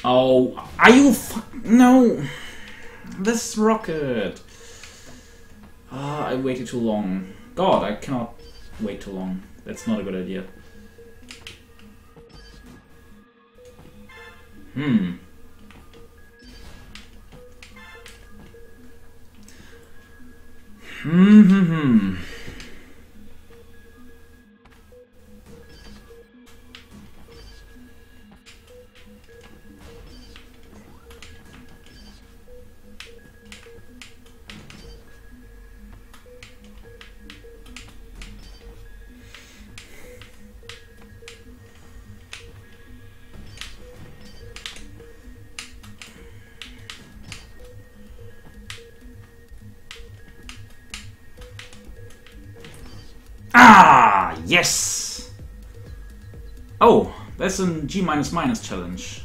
Oh, are you no! This rocket! Ah, I waited too long. God, I cannot wait too long. That's not a good idea. Hmm. Hmm. Ah, yes! Oh, that's a G-minus challenge.